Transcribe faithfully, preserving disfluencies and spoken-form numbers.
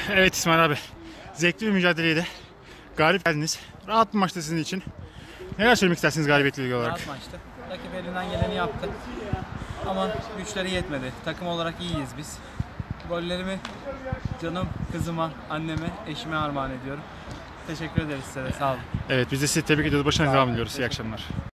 Evet İsmail abi, zevkli bir mücadeleydi. Galip geldiniz. Rahat bir maçtı sizin için. Neler söylemek istersiniz galibiyetle ilgili olarak? Rahat maçtı. Rakip elinden geleni yaptı. Ama güçleri yetmedi. Takım olarak iyiyiz biz. Gollerimi canım, kızıma, anneme, eşime armağan ediyorum. Teşekkür ederiz size de. Sağ olun. Evet, biz de sizi tebrik ediyoruz. Başarınız devam ediyoruz. İyi akşamlar.